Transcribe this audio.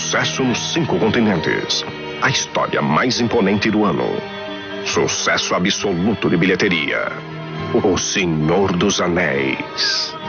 sucesso nos 5 continentes. A história mais imponente do ano. Sucesso absoluto de bilheteria. O Senhor dos Anéis.